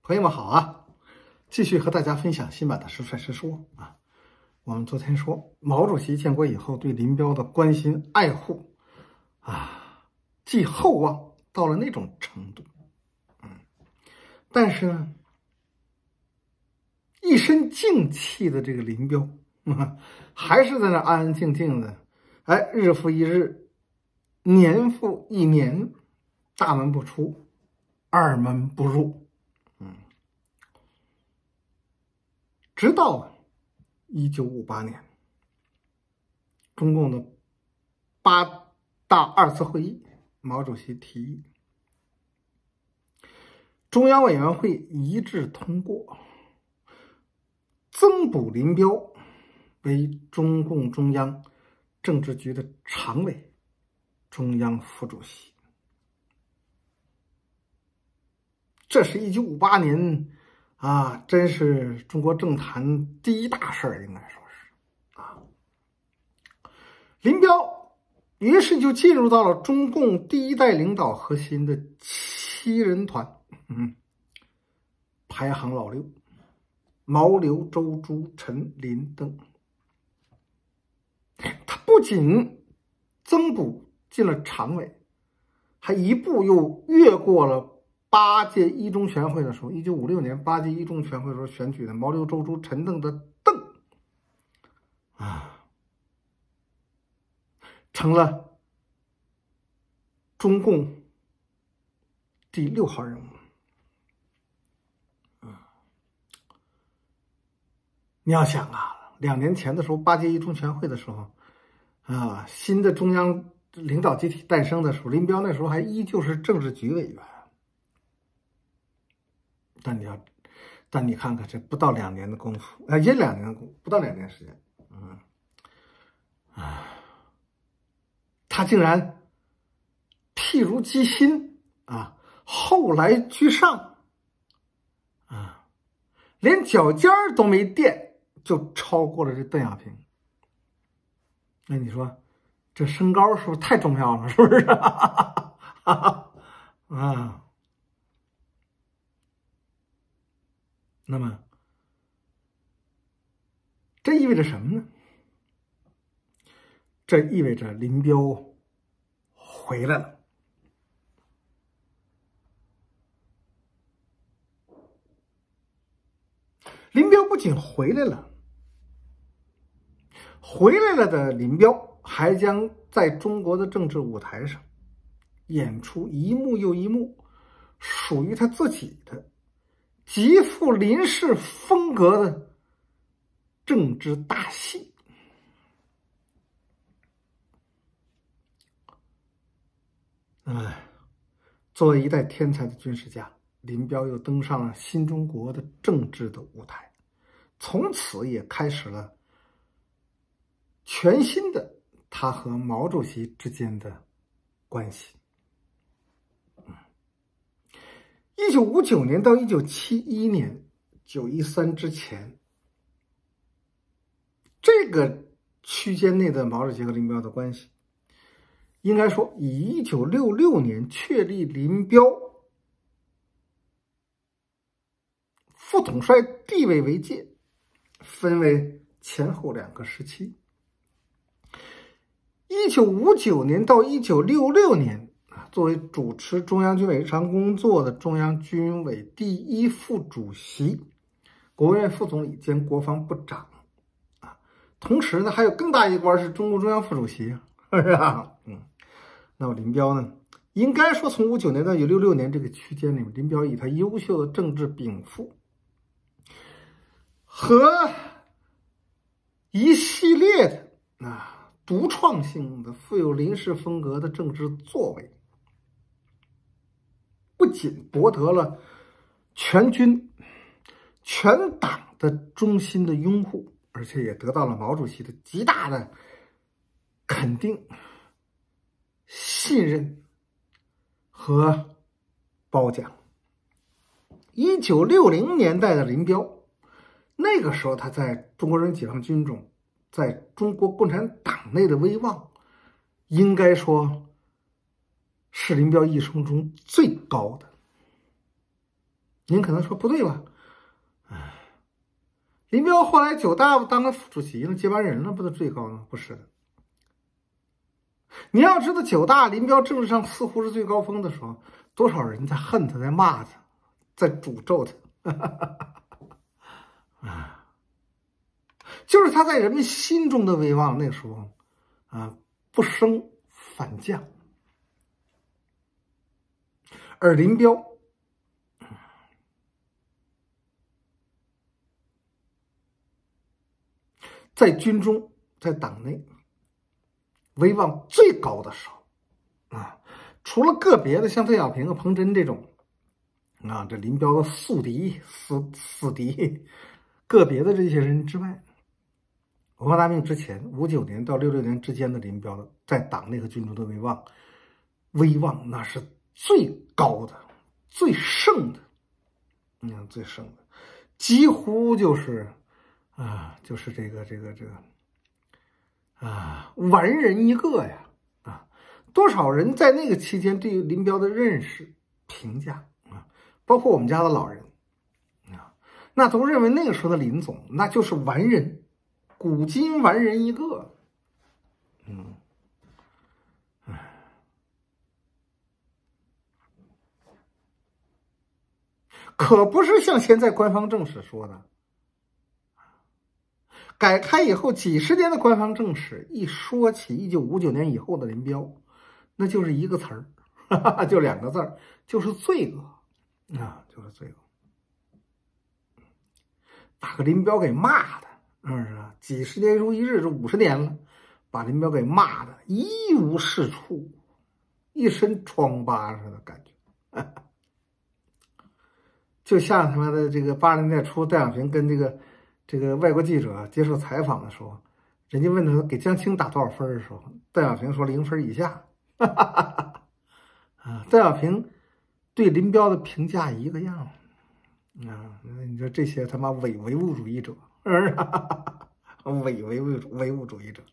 朋友们好啊！继续和大家分享新版的《实帅实说》啊。我们昨天说，毛主席建国以后对林彪的关心爱护啊，既厚望到了那种程度，但是呢，一身静气的这个林彪还是在那安安静静的，日复一日，年复一年，大门不出，二门不入。直到1958年，中共的8大2次会议，毛主席提议，中央委员会一致通过，增补林彪为中共中央政治局的常委、中央副主席。这是1958年啊，真是中国政坛第一大事儿，应该说是啊。林彪于是就进入到了中共第一代领导核心的7人团，排行老六：毛、刘、周、朱、陈、林、邓。他不仅增补进了常委，还一步又越过了8届一中全会的时候，1956年8届一中全会的时候选举的毛、刘、周、朱、陈、邓的邓成了中共第6号人物。你要想啊，2年前的时候，8届一中全会的时候新的中央领导集体诞生的时候，林彪那时候还依旧是政治局委员。但你看看，这不到2年的功夫，也2年的功夫，不到2年时间，他竟然譬如鸡心后来居上连脚尖都没垫，就超过了这邓小平。那你说，这身高是不是太重要了？是不是？那么，这意味着什么呢？这意味着林彪回来了。林彪不仅回来了，的林彪还将在中国的政治舞台上演出一幕又一幕属于他自己的极富林氏风格的政治大戏。作为一代天才的军事家，林彪又登上了新中国的政治的舞台，从此也开始了全新的他和毛主席之间的关系。1959年到1971年913之前，这个区间内的毛主席和林彪的关系，应该说以1966年确立林彪副统帅地位为界，分为前后2个时期。1959年到1966年，作为主持中央军委日常工作的中央军委第1副主席、国务院副总理兼国防部长同时呢，还有更大一官是中共中央副主席，是吧？那么林彪呢，应该说从59年到1966年这个区间里面，林彪以他优秀的政治禀赋和一系列的独创性的富有林氏风格的政治作为，不仅博得了全军全党的衷心的拥护，而且也得到了毛主席的极大的肯定、信任和褒奖。1960年代的林彪，那个时候他在中国人民解放军中，在中国共产党内的威望，应该说是林彪一生中最高的。 您可能说不对吧？林彪后来9大当了副主席了，接班人了，不是最高吗？不是的。你要知道，9大林彪政治上似乎是最高峰的时候，多少人在恨他，在骂他，在诅咒他。就是他在人们心中的威望，那个时候不升反降。而林彪在军中，在党内威望最高的时候除了个别的像邓小平和彭真这种这林彪的宿敌、死敌，个别的这些人之外，文化大革命之前59年到66年之间的林彪的在党内和军中的威望那是最高的、最盛的，最盛的，几乎就是这个完人一个呀！多少人在那个期间对于林彪的认识、评价包括我们家的老人那都认为那个时候的林总那就是完人，古今完人一个。可不是像现在官方正史说的。改开以后几十年的官方正史一说起1959年以后的林彪，那就是一个词儿，就2个字儿，就是罪恶就是罪恶。把个林彪给骂的，是不是？几十年如一日，这50年了，把林彪给骂的一无是处，一身疮疤似的感觉。就像他妈的这个80年代初，邓小平跟这个外国记者接受采访的时候，人家问他给江青打多少分的时候，邓小平说0分以下。邓小平对林彪的评价一个样你说这些他妈伪唯物主义者，伪唯物主义者，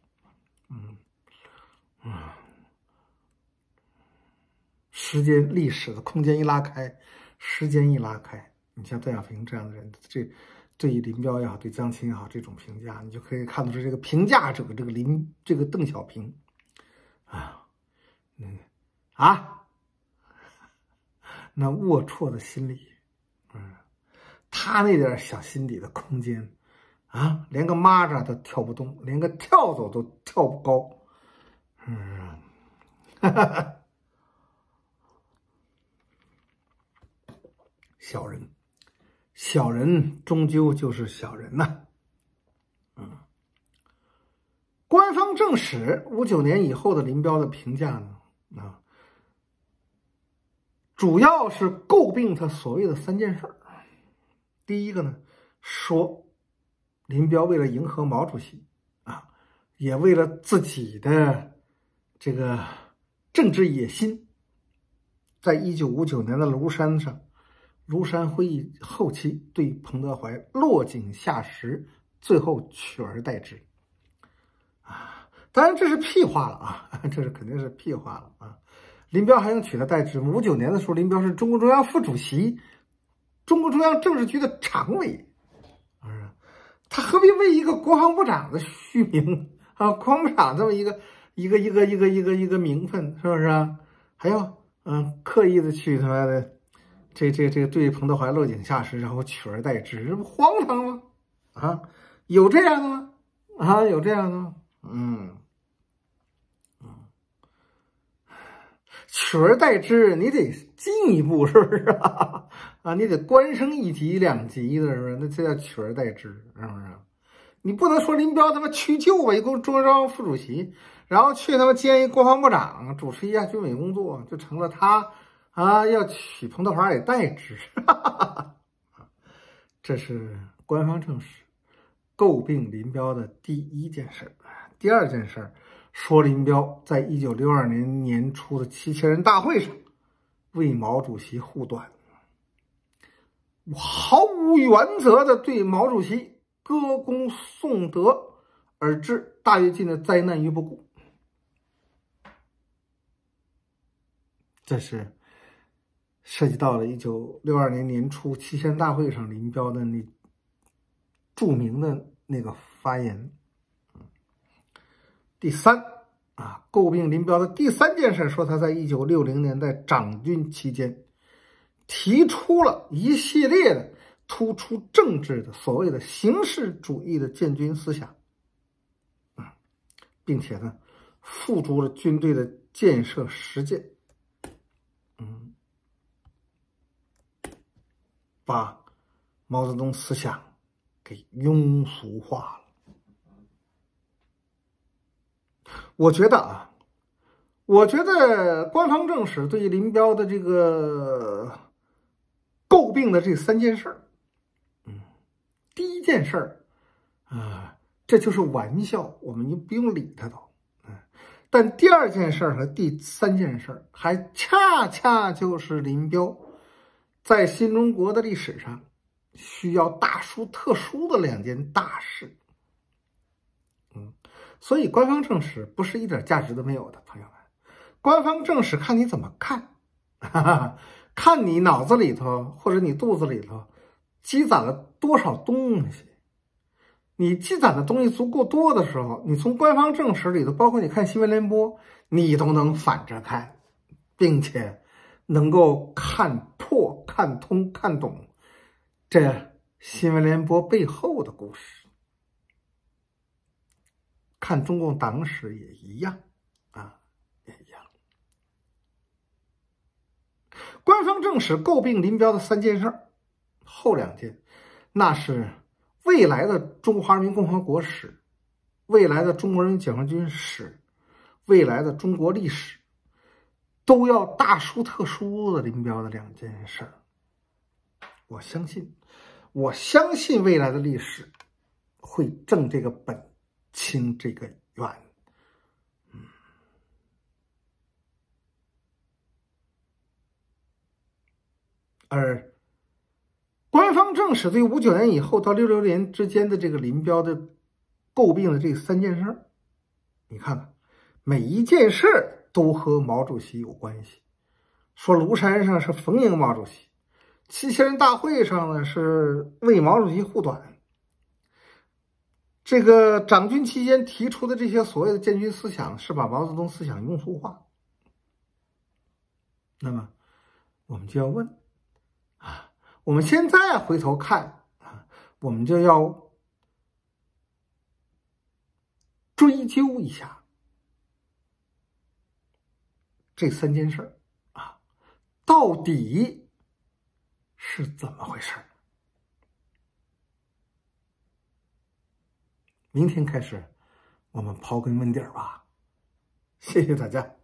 时间、历史的空间一拉开，时间一拉开，你像邓小平这样的人，对林彪也好，对江青也好，这种评价，你就可以看到是这个评价者，这个邓小平那龌龊的心理，他那点小心底的空间连个蚂蚱都跳不动，连个跳蚤都跳不高，小人终究就是小人呐。官方正史59年以后的林彪的评价呢，主要是诟病他所谓的3件事。第一个呢，说林彪为了迎合毛主席也为了自己的这个政治野心，在1959年的庐山会议后期对彭德怀落井下石，最后取而代之当然这是屁话了这是肯定是屁话了林彪还能取而代之吗？59年的时候，林彪是中共中央副主席，中共中央政治局的常委他何必为一个国防部长的虚名国防部长这么一个名分，是不是还要刻意的去他妈的这对彭德怀落井下石，然后取而代之，这不荒唐吗？有这样的吗？有这样的吗？取而代之，你得进一步，是不是你得官升1级2级的，是不是？那这叫取而代之，是不是？你不能说林彪他妈屈就吧，一个中央副主席，然后去他妈兼一国防部长，主持一下军委工作，就成了他要取彭德怀给代之。这是官方正史诟病林彪的第一件事。第二件事，说林彪在1962年年初的7000人大会上为毛主席护短，毫无原则的对毛主席歌功颂德，而置大跃进的灾难于不顾。这是涉及到了1962年年初七千人大会上林彪的那著名的那个发言。第三诟病林彪的第三件事，说他在1960年代掌军期间提出了一系列的突出政治的所谓的形式主义的建军思想，并且呢付诸了军队的建设实践，把毛泽东思想给庸俗化了。我觉得官方正史对林彪的这个诟病的这三件事，第一件事这就是玩笑，我们就不用理他都。但第二件事和第三件事还恰恰就是林彪在新中国的历史上需要大书特书的两件大事。所以官方正史不是一点价值都没有的，朋友们。官方正史看你怎么看，看你脑子里头或者你肚子里头积攒了多少东西。你积攒的东西足够多的时候，你从官方正史里头，包括你看新闻联播，你都能反着看，并且能够看破、看通、看懂这新闻联播背后的故事。看中共党史也一样也一样。官方正史诟病林彪的三件事，后两件那是未来的中华人民共和国史，未来的中国人民解放军史，未来的中国历史，都要大书特书的林彪的两件事。我相信未来的历史会正这个本，清这个冤。而官方正史对59年以后到66年之间的这个林彪的诟病的这三件事，你看看每一件事都和毛主席有关系。说庐山上是逢迎毛主席，七千人大会上呢是为毛主席护短，这个掌军期间提出的这些所谓的建军思想是把毛泽东思想庸俗化。那么我们就要问我们现在回头看我们就要追究一下这三件事到底是怎么回事。明天开始我们刨根问底吧。谢谢大家。